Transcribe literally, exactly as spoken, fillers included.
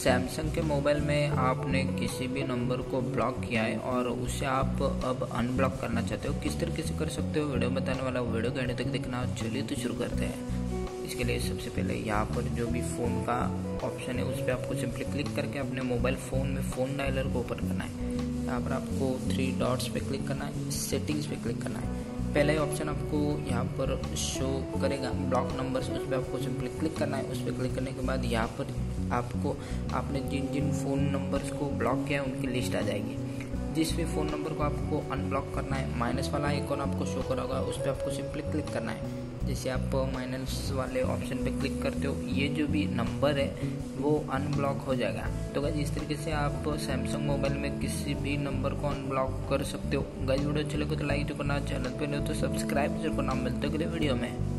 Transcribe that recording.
Samsung के mobile में आपने किसी भी नंबर को ब्लॉक किया है और उसे आप अब अनब्लॉक करना चाहते हो, किस तरीके से कर सकते हो वीडियो बताने वाला वीडियो के एंड तक देखना। चलिए तो शुरू करते हैं। इसके लिए सबसे पहले यहाँ पर जो भी फ़ोन का ऑप्शन है उस पर आपको सिंपली क्लिक करके अपने मोबाइल फ़ोन में फ़ोन डायलर को ओपन करना है। यहाँ पर आपको थ्री डॉट्स पे क्लिक करना है, सेटिंग्स पे क्लिक करना है। पहला ही ऑप्शन आपको यहाँ पर शो करेगा ब्लॉक नंबर्स, उस पर आपको सिंपली क्लिक करना है। उस पर क्लिक करने के बाद यहाँ पर आपको आपने जिन जिन फ़ोन नंबर्स को ब्लॉक किया है उनकी लिस्ट आ जाएगी। जिस भी फ़ोन नंबर को आपको अनब्लॉक करना है, माइनस वाला आइकॉन आपको शो करा होगा, उस पर आपको सिंपली क्लिक करना है। जैसे आप माइनस वाले ऑप्शन पे क्लिक करते हो, ये जो भी नंबर है वो अनब्लॉक हो जाएगा। तो गाइस इस तरीके से आप सैमसंग मोबाइल में किसी भी नंबर को अनब्लॉक कर सकते हो। गाइस वीडियो अच्छे लगे तो लाइक जो करना, चैनल पे नहीं हो तो सब्सक्राइब जरूर करना। मिलते अगले वीडियो में।